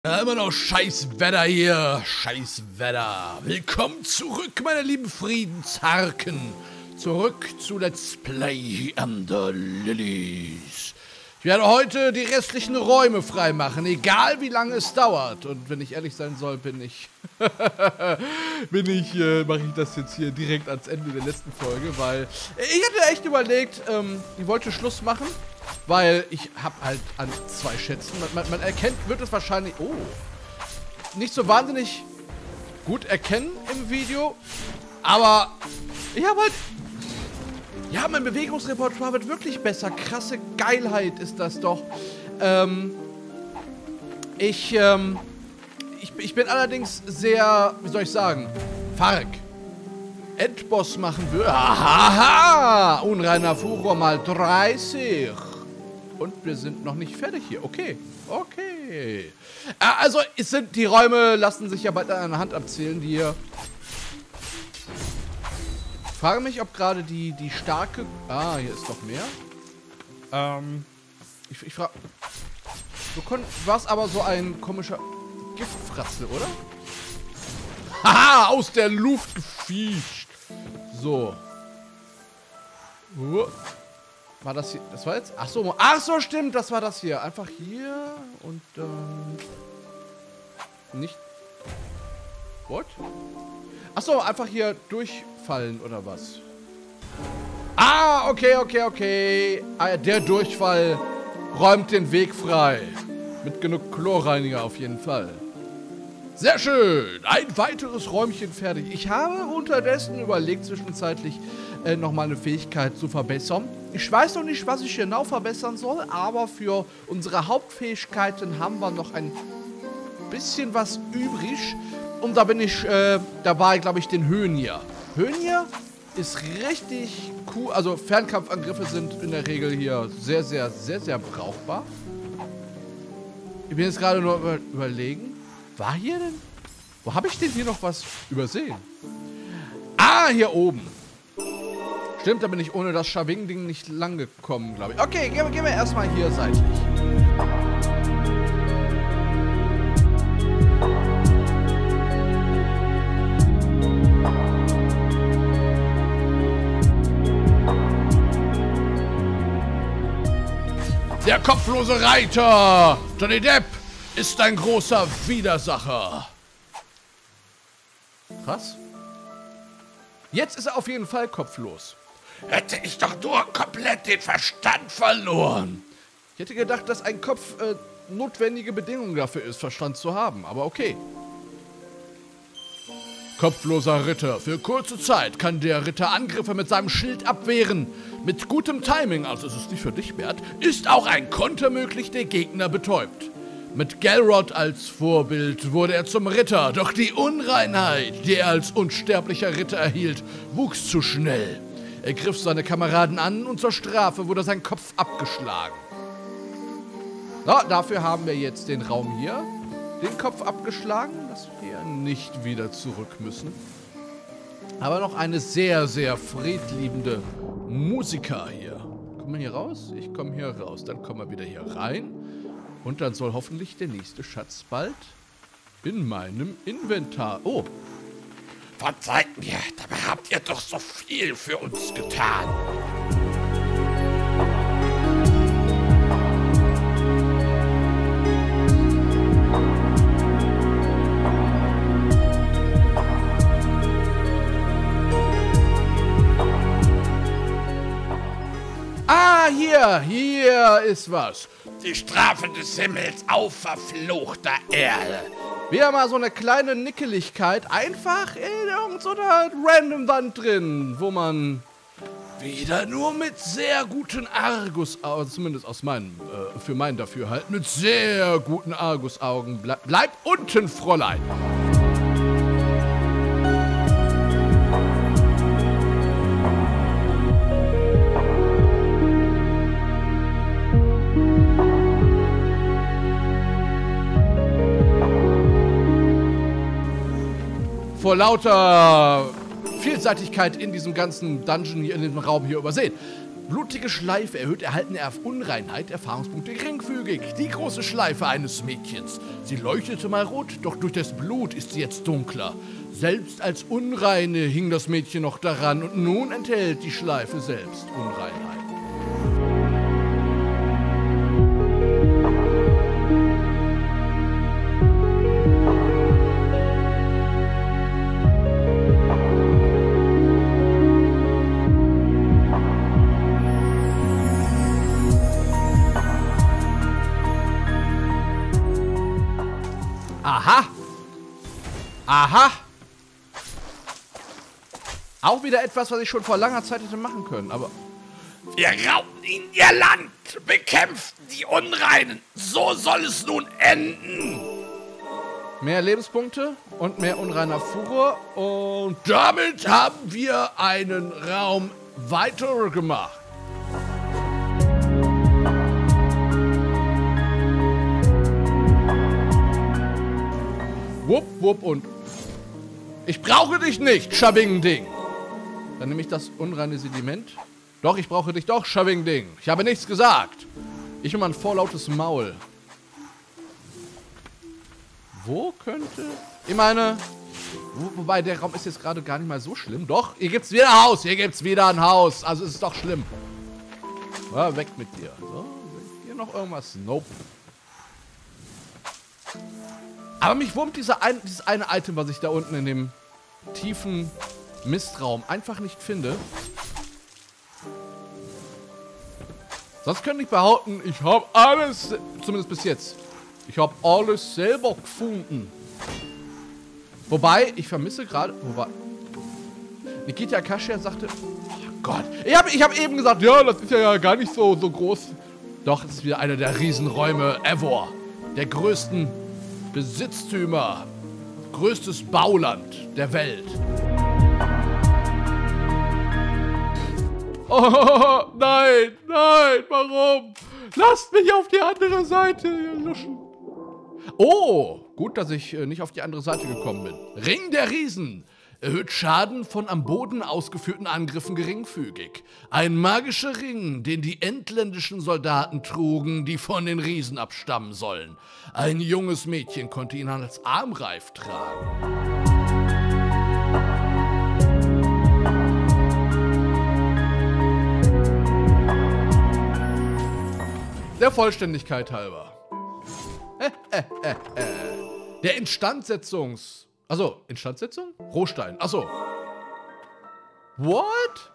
Ja, immer noch scheiß Wetter hier. Scheiß Wetter. Willkommen zurück, meine lieben Friedensharken. Zurück zu Let's Play Under Lilies. Ich werde heute die restlichen Räume freimachen, egal wie lange es dauert. Und wenn ich ehrlich sein soll, mache ich das jetzt hier direkt ans Ende der letzten Folge, weil ich hatte echt überlegt, ich wollte Schluss machen. Weil ich habe halt an zwei Schätzen, man erkennt, wird es wahrscheinlich, nicht so wahnsinnig gut erkennen im Video, aber ich habe halt, ja, mein Bewegungsrepertoire wird wirklich besser, krasse Geilheit ist das doch. Ich bin allerdings sehr, wie soll ich sagen, Fark. Endboss machen würde, haha, unreiner Furor mal 30. Und wir sind noch nicht fertig hier. Okay. Also, die Räume lassen sich ja bald an einer Hand abzählen, die hier. Ich frage mich, ob gerade die starke. Ah, hier ist doch mehr. Ich frage. Du warst aber so ein komischer Giftfratzel, oder? Haha, aus der Luft gefischt. So. War das hier? Das war jetzt? Ach so, stimmt, das war das hier. Einfach hier und nicht. What? Ach so, einfach hier durchfallen oder was? Ah, okay. Ah, der Durchfall räumt den Weg frei. Mit genug Chlorreiniger auf jeden Fall. Sehr schön. Ein weiteres Räumchen fertig. Ich habe unterdessen überlegt, zwischenzeitlich nochmal eine Fähigkeit zu verbessern. Ich weiß noch nicht, was ich genau verbessern soll, aber für unsere Hauptfähigkeiten haben wir noch ein bisschen was übrig. Und da bin ich dabei, glaube ich, den Höhenjer. Höhenjer ist richtig cool. Also Fernkampfangriffe sind in der Regel hier sehr, sehr, sehr, sehr brauchbar. Ich bin jetzt gerade nur überlegen. War hier denn? Wo habe ich denn hier noch was übersehen? Ah, hier oben. Stimmt, da bin ich ohne das Schaving-Ding nicht lang gekommen, glaube ich. Okay, gehen wir erstmal hier seitlich. Der kopflose Reiter, Johnny Depp, ist ein großer Widersacher. Krass. Jetzt ist er auf jeden Fall kopflos. Hätte ich doch nur komplett den Verstand verloren. Ich hätte gedacht, dass ein Kopf notwendige Bedingung dafür ist, Verstand zu haben, aber okay. Kopfloser Ritter. Für kurze Zeit kann der Ritter Angriffe mit seinem Schild abwehren. Mit gutem Timing, also ist es nicht für dich, Bert, ist auch ein Konter möglich, der Gegner betäubt. Mit Gelrod als Vorbild wurde er zum Ritter, doch die Unreinheit, die er als unsterblicher Ritter erhielt, wuchs zu schnell. Er griff seine Kameraden an und zur Strafe wurde sein Kopf abgeschlagen. So, dafür haben wir jetzt den Raum hier, den Kopf abgeschlagen, dass wir nicht wieder zurück müssen. Aber noch eine sehr, sehr friedliebende Musiker hier. Kommen wir hier raus? Ich komme hier raus, dann kommen wir wieder hier rein. Und dann soll hoffentlich der nächste Schatz bald in meinem Inventar. Oh. Verzeiht mir, dabei habt ihr doch so viel für uns getan. Ah, hier ist was. Die Strafe des Himmels auf verfluchter Erde. Wieder mal so eine kleine Nickeligkeit, einfach in irgendeiner random Wand drin, wo man wieder nur mit sehr guten Argusaugen, zumindest aus für mein Dafürhalten, mit sehr guten Argusaugen bleibt unten, Fräulein. Vor lauter Vielseitigkeit in diesem ganzen Dungeon hier, in diesem Raum hier übersehen. Blutige Schleife erhöht erhaltene Unreinheit, Erfahrungspunkte geringfügig. Die große Schleife eines Mädchens. Sie leuchtete mal rot, doch durch das Blut ist sie jetzt dunkler. Selbst als Unreine hing das Mädchen noch daran und nun enthält die Schleife selbst Unreinheit. Aha! Aha! Auch wieder etwas, was ich schon vor langer Zeit hätte machen können, aber... Wir raubten ihnen ihr Land, bekämpften die Unreinen. So soll es nun enden. Mehr Lebenspunkte und mehr unreiner Furor. Und damit haben wir einen Raum weiter gemacht. Wupp, wupp und... Ich brauche dich nicht, Schabing-Ding. Dann nehme ich das unreine Sediment. Doch, ich brauche dich doch, Schabing-Ding. Ich habe nichts gesagt. Ich will mal ein vorlautes Maul. Wo könnte... Ich meine... Wobei, der Raum ist jetzt gerade gar nicht mal so schlimm. Doch, hier gibt's wieder ein Haus. Hier gibt's wieder ein Haus. Also ist es doch schlimm. Ja, weg mit dir. So, hier noch irgendwas? Nope. Aber mich wurmt dieses eine Item, was ich da unten in dem tiefen Mistraum einfach nicht finde. Sonst könnte ich behaupten, ich habe alles, zumindest bis jetzt, ich habe alles selber gefunden. Wobei, ich vermisse gerade, Nikita Akashia sagte, oh Gott, ich hab eben gesagt, ja, das ist ja gar nicht so groß. Doch, es ist wieder einer der Riesenräume ever. Der größten Besitztümer, größtes Bauland der Welt. Oh, nein, nein, warum? Lasst mich auf die andere Seite, ihr Luschen. Oh, gut, dass ich nicht auf die andere Seite gekommen bin. Ring der Riesen. Erhöht Schaden von am Boden ausgeführten Angriffen geringfügig. Ein magischer Ring, den die entländischen Soldaten trugen, die von den Riesen abstammen sollen. Ein junges Mädchen konnte ihn als Armreif tragen. Der Vollständigkeit halber. Der Instandsetzungs... Achso, Instandsetzung? Rohstein. Achso. What?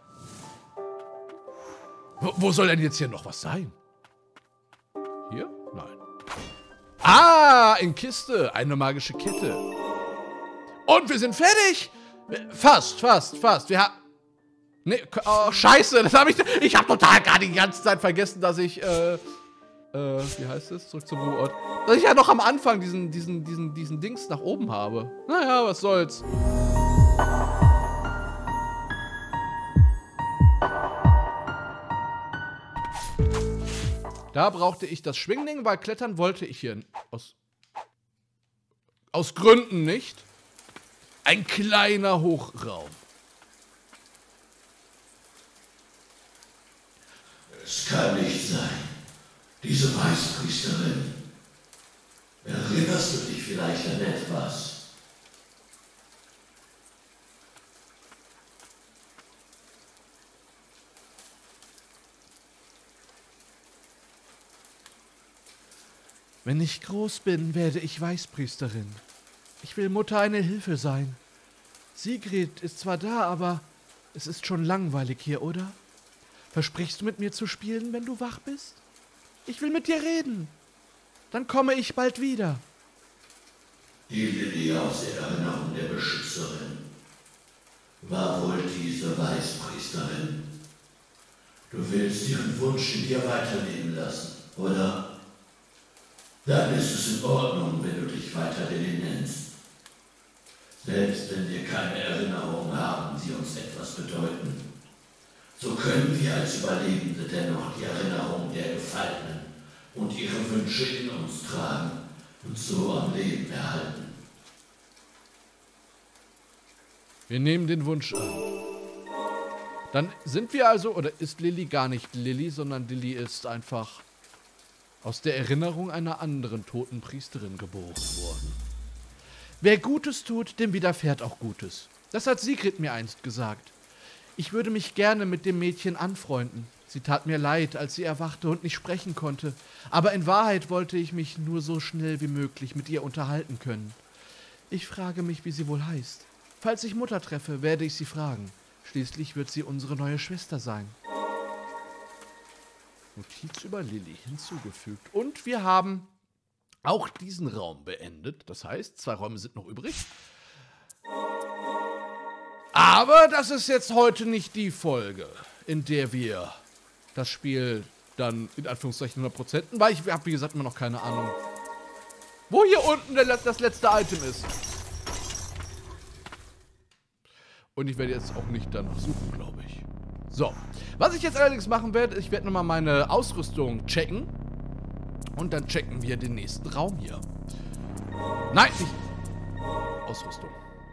Wo soll denn jetzt hier noch was sein? Hier? Nein. Ah, in Kiste. Eine magische Kette. Und wir sind fertig. Fast. Wir haben... Nee, oh, scheiße. Das habe ich... Ich habe total gerade die ganze Zeit vergessen, dass ich... wie heißt es? Zurück zum Ruheort. Dass ich ja noch am Anfang diesen Dings nach oben habe. Naja, was soll's. Da brauchte ich das Schwingding, weil klettern wollte ich hier aus Gründen nicht. Ein kleiner Hochraum. Es kann nicht sein. Diese Weißpriesterin. Erinnerst du dich vielleicht an etwas? Wenn ich groß bin, werde ich Weißpriesterin. Ich will Mutter eine Hilfe sein. Sigrid ist zwar da, aber es ist schon langweilig hier, oder? Versprichst du mit mir zu spielen, wenn du wach bist? Ich will mit dir reden. Dann komme ich bald wieder. Die Lilie aus der Erinnerung der Beschützerin. War wohl diese Weißpriesterin. Du willst ihren Wunsch in dir weiterleben lassen, oder? Dann ist es in Ordnung, wenn du dich weiter Lilly nennst. Selbst wenn wir keine Erinnerungen haben, die uns etwas bedeuten. So können wir als Überlebende dennoch die Erinnerung der Gefallenen und ihre Wünsche in uns tragen und so am Leben erhalten. Wir nehmen den Wunsch an. Dann sind wir also, oder ist Lilly gar nicht Lilly, sondern Lilly ist einfach aus der Erinnerung einer anderen toten Priesterin geboren worden. Wer Gutes tut, dem widerfährt auch Gutes. Das hat Sigrid mir einst gesagt. Ich würde mich gerne mit dem Mädchen anfreunden. Sie tat mir leid, als sie erwachte und nicht sprechen konnte. Aber in Wahrheit wollte ich mich nur so schnell wie möglich mit ihr unterhalten können. Ich frage mich, wie sie wohl heißt. Falls ich Mutter treffe, werde ich sie fragen. Schließlich wird sie unsere neue Schwester sein. Notiz über Lilly hinzugefügt. Und wir haben auch diesen Raum beendet. Das heißt, 2 Räume sind noch übrig. Aber das ist jetzt heute nicht die Folge, in der wir das Spiel dann in Anführungszeichen 100%, weil ich habe, wie gesagt, immer noch keine Ahnung, wo hier unten das letzte Item ist. Und ich werde jetzt auch nicht danach suchen, glaube ich. So, was ich jetzt allerdings machen werde, ich werde nochmal meine Ausrüstung checken. Und dann checken wir den nächsten Raum hier. Nein, nicht Ausrüstung.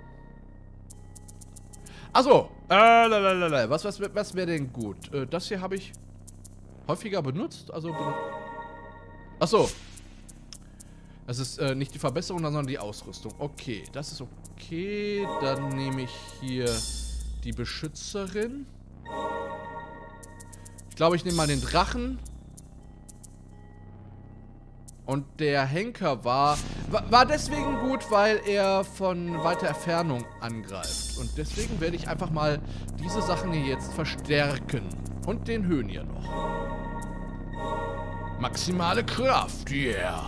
Achso, was wäre denn gut? Das hier habe ich häufiger benutzt, also achso. Das ist nicht die Verbesserung, sondern die Ausrüstung. Okay, das ist okay. Dann nehme ich hier die Beschützerin. Ich glaube, ich nehme mal den Drachen. Und der Henker war deswegen gut, weil er von weiter Entfernung angreift. Und deswegen werde ich einfach mal diese Sachen hier jetzt verstärken. Und den Höhnier noch. Maximale Kraft, yeah.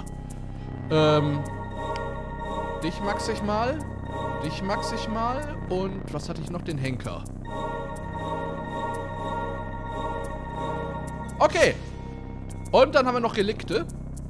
Dich max ich mal. Dich max ich mal. Und was hatte ich noch? Den Henker. Okay. Und dann haben wir noch Relikte.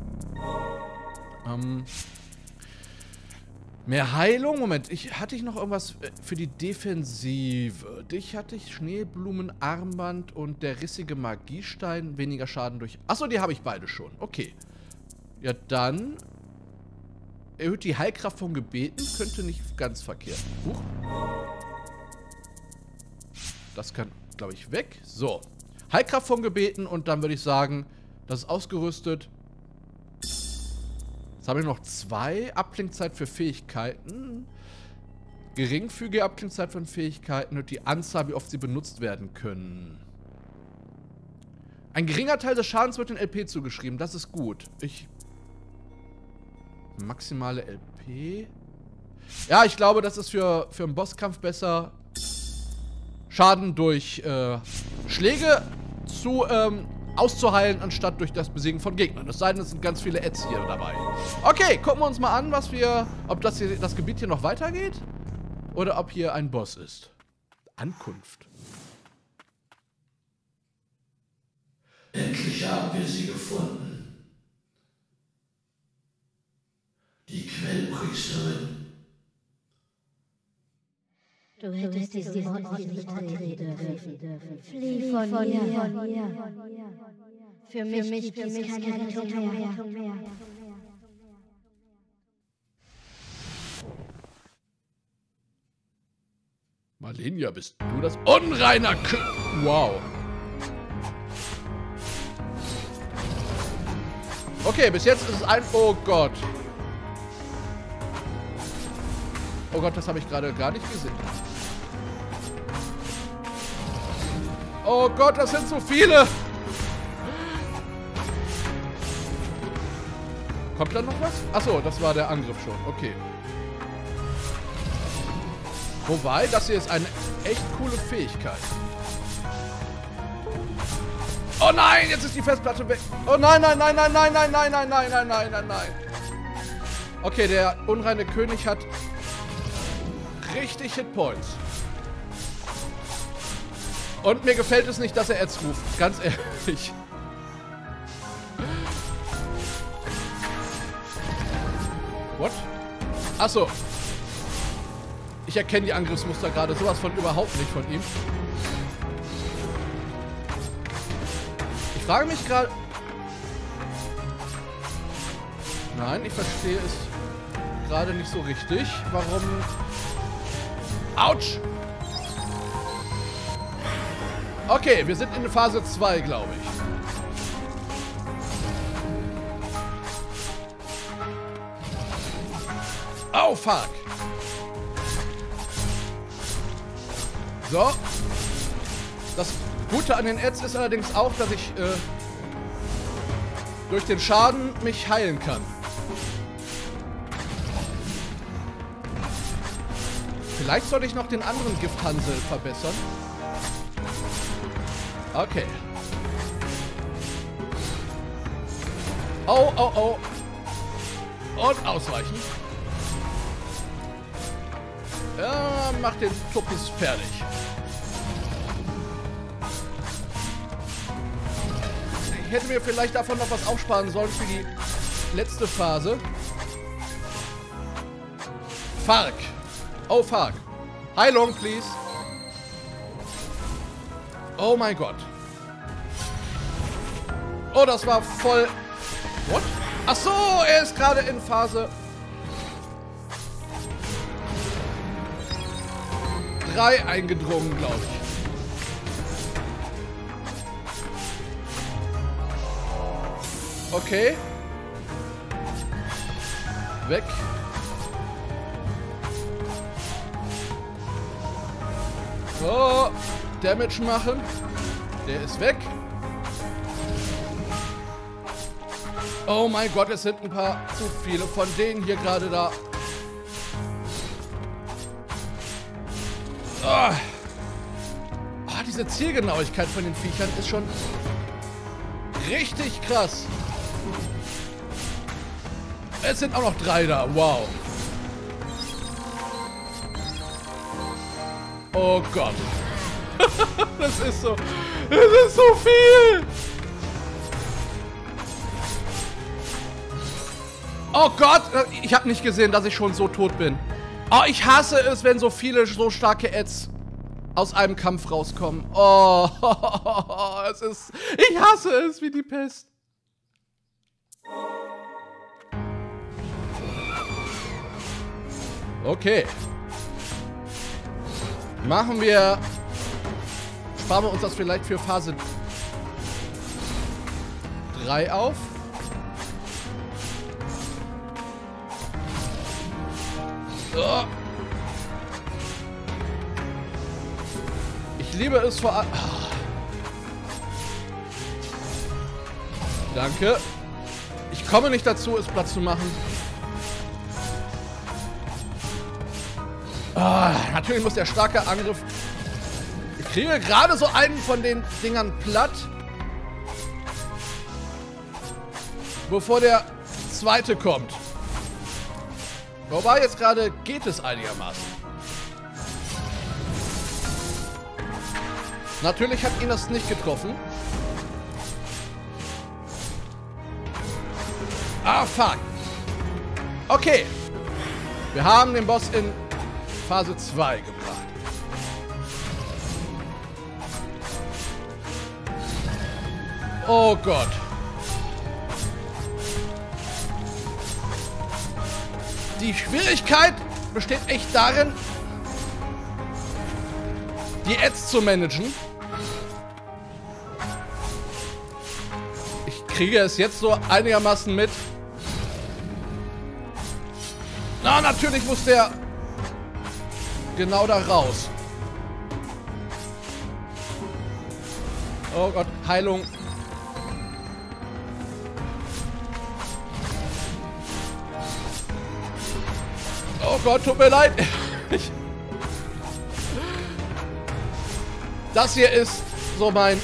Mehr Heilung. Moment, hatte ich noch irgendwas für die Defensive? Dich hatte ich Schneeblumenarmband und der rissige Magiestein. Weniger Schaden durch... Achso, die habe ich beide schon. Okay. Ja, dann... Erhöht die Heilkraft vom Gebeten. Könnte nicht ganz verkehrt. Huch. Das kann, glaube ich, weg. So. Heilkraft vom Gebeten und dann würde ich sagen, das ist ausgerüstet. Jetzt habe ich noch 2. Abklingzeit für Fähigkeiten. Geringfügige Abklingzeit von Fähigkeiten und die Anzahl, wie oft sie benutzt werden können. Ein geringer Teil des Schadens wird den LP zugeschrieben. Das ist gut. Maximale LP. Ja, ich glaube, das ist für einen Bosskampf besser, Schaden durch Schläge auszuheilen, anstatt durch das Besiegen von Gegnern. Es sei denn, es sind ganz viele Ads hier dabei. Okay, gucken wir uns mal an, ob das Gebiet hier noch weitergeht. Oder ob hier ein Boss ist. Ankunft. Endlich haben wir sie gefunden. Die Quellpriesterin. Du hättest diesen Ort nicht treten dürfen. Flieh von hier. Für mich gibt es keine Rettung mehr. Malenia, bist du das unreiner Wow. Okay, bis jetzt ist es ein... Oh Gott. Oh Gott, das habe ich gerade gar nicht gesehen. Oh Gott, das sind so viele. Kommt da noch was? Achso, das war der Angriff schon. Okay. Wobei, das hier ist eine echt coole Fähigkeit. Oh nein, jetzt ist die Festplatte weg. Oh nein. Okay, der unreine König hat richtig Hitpoints. Und mir gefällt es nicht, dass er Ads ruft. Ganz ehrlich. What? Achso. Ich erkenne die Angriffsmuster gerade sowas von überhaupt nicht von ihm. Ich frage mich gerade... Nein, ich verstehe es gerade nicht so richtig. Warum... Autsch! Okay, wir sind in Phase 2, glaube ich. Oh, fuck. So. Das Gute an den Ads ist allerdings auch, dass ich durch den Schaden mich heilen kann. Vielleicht sollte ich noch den anderen Gifthansel verbessern. Okay. Oh, oh, oh. Und ausweichen. Ja, mach den Tuppis fertig. Ich hätte mir vielleicht davon noch was aufsparen sollen für die letzte Phase. Fark. Oh, fuck. Heilung, please. Oh mein Gott. Oh, das war voll... What? Ach so, er ist gerade in Phase 3 eingedrungen, glaube ich. Okay. Weg. So. Damage machen. Der ist weg. Oh mein Gott, es sind ein paar zu viele von denen hier gerade da. Oh. Oh, diese Zielgenauigkeit von den Viechern ist schon richtig krass. Es sind auch noch 3 da. Wow. Oh Gott. Das ist so viel. Oh Gott, ich habe nicht gesehen, dass ich schon so tot bin. Oh, ich hasse es, wenn so viele, so starke Ads aus einem Kampf rauskommen. Oh, es ist... Ich hasse es wie die Pest. Okay. Machen wir... Sparen wir uns das vielleicht für Phase 3 auf. Oh. Ich liebe es vor allem... Oh. Danke. Ich komme nicht dazu, es Platz zu machen. Oh, natürlich muss der starke Angriff... Ich kriege gerade so einen von den Dingern platt. Bevor der zweite kommt. Wobei, jetzt gerade geht es einigermaßen. Natürlich hat ihn das nicht getroffen. Ah, fuck. Okay. Wir haben den Boss in Phase 2 gebracht. Oh Gott. Die Schwierigkeit besteht echt darin, die Ads zu managen. Ich kriege es jetzt so einigermaßen mit. Na, natürlich muss der genau da raus. Oh Gott, Heilung. Oh Gott, tut mir leid. Das hier ist so mein...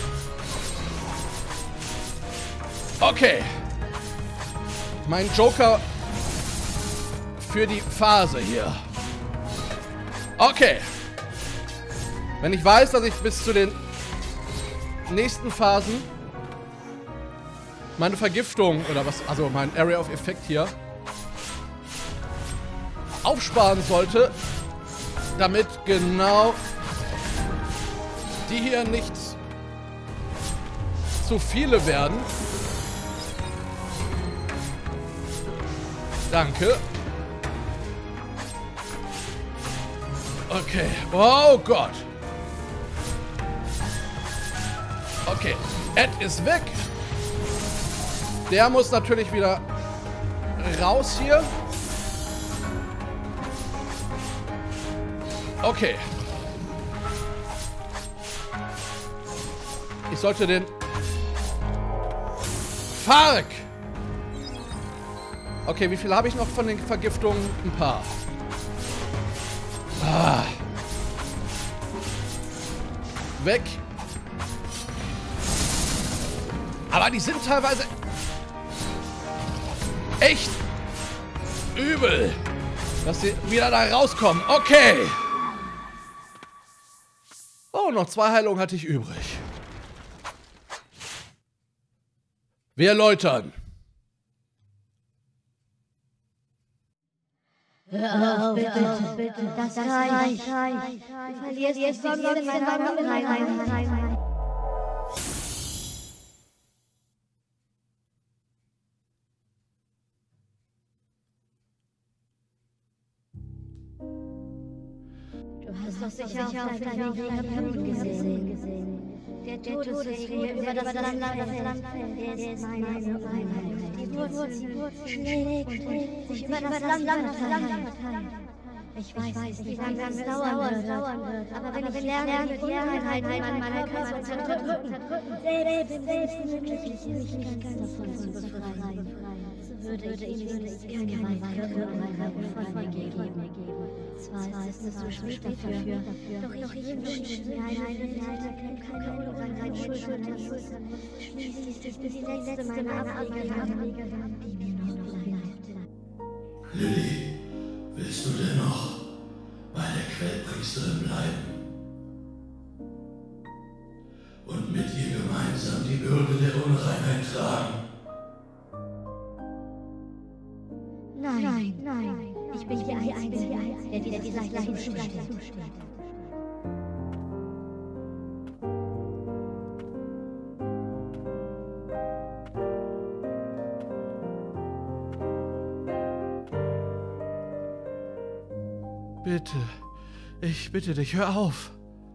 Okay. Mein Joker für die Phase hier. Okay. Wenn ich weiß, dass ich bis zu den nächsten Phasen meine Vergiftung oder was, also mein Area of Effect hier aufsparen sollte, damit genau die hier nicht zu viele werden. Danke. Okay. Oh Gott. Okay, Ed ist weg. Der muss natürlich wieder raus hier. Okay. Ich sollte den... Fuck! Okay, wie viel habe ich noch von den Vergiftungen? Ein paar. Ah. Weg. Aber die sind teilweise echt übel, dass sie wieder da rauskommen. Okay. Oh, noch 2 Heilungen hatte ich übrig. Wir erläutern. Hör auf, bitte. Das reicht. Du verlierst sonst meine Heimat. Du hast doch sicher auf deinem Weg gesehen. Der Todesregen über das Land fällt, der ist meine Heimat. Die Wurzeln schlägt sich über das Land verteilt. Ich weiß, wie lange es dauern wird, aber wenn ich lerne, die Einheit meiner Körper zu unterdrücken, selbst mich ganz davon zu befreien, so würde ich keine weitere von mir geben. Zwar ist es zu spät dafür, doch ich wünsche mir eine Schulter. Schließlich bis die letzte meiner Ableger, die mir noch bleibt. Lilly, willst du dennoch bei der Quellpriesterin bleiben? Und mit ihr gemeinsam die Bürde der Unreinheit tragen? Nein. Ich bin die Einzige, der dieser Sache zusteht. Bitte. Ich bitte dich, hör auf.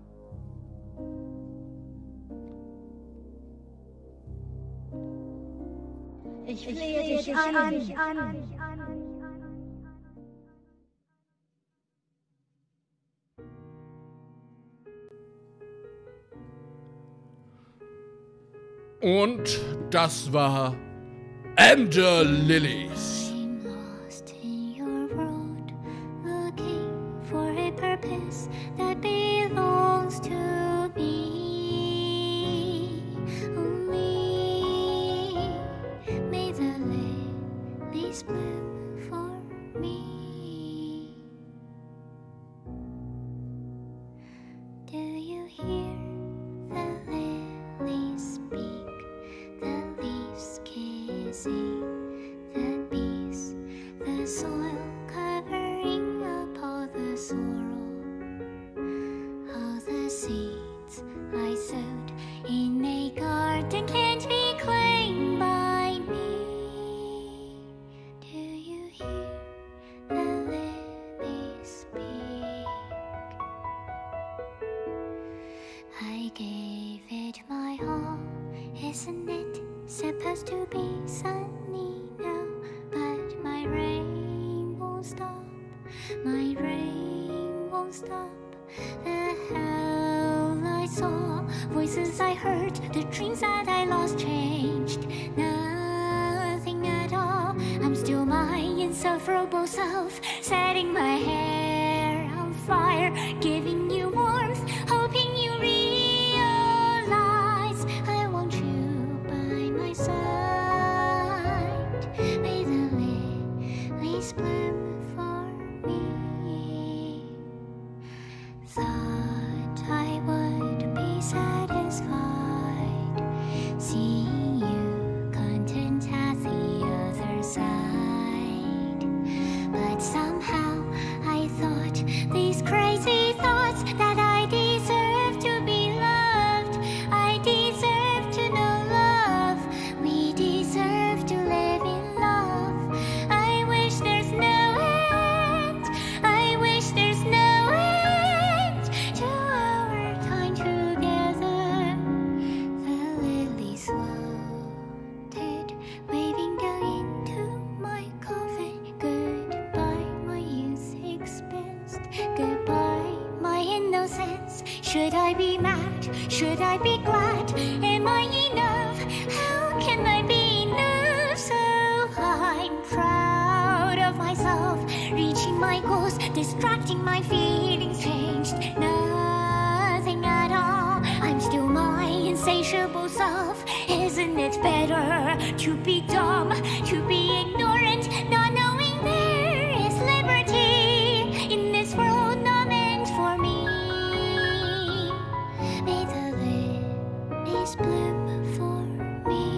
Ich flehe dich an. Und das war Ender Lilies. Isn't it supposed to be sunny now? But my rain won't stop. My rain won't stop. The hell I saw, voices I heard, the dreams that I lost changed. Nothing at all. I'm still my insufferable self, setting my hair on fire, giving you warmth, hoping you realize I want you by my side. May the lilies bloom for me. Thought I would be satisfied seeing you content at the other side, but somehow I thought these crazy thoughts Goodbye, my innocence. Should I be mad? Should I be glad? Am I enough? How can I be enough? So I'm proud of myself, reaching my goals, distracting my feelings, changed nothing at all. I'm still my insatiable self. Isn't it better to be dumb, to be ignorant, not knowing there is liberty in this world not meant for me? May the lilies bloom for me.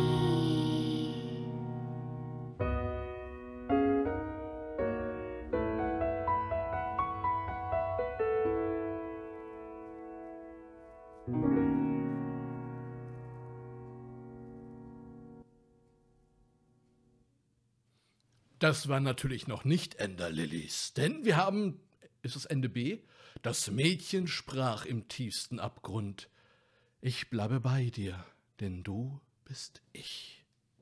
Das war natürlich noch nicht Ender Lilies, denn wir haben, ist es Ende B? Das Mädchen sprach im tiefsten Abgrund. Ich bleibe bei dir, denn du bist ich.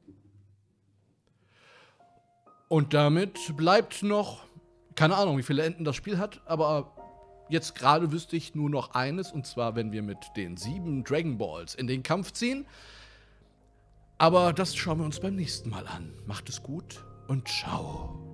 Und damit bleibt noch, keine Ahnung, wie viele Enden das Spiel hat, aber jetzt gerade wüsste ich nur noch eines, und zwar, wenn wir mit den 7 Dragon Balls in den Kampf ziehen. Aber das schauen wir uns beim nächsten Mal an. Macht es gut und ciao.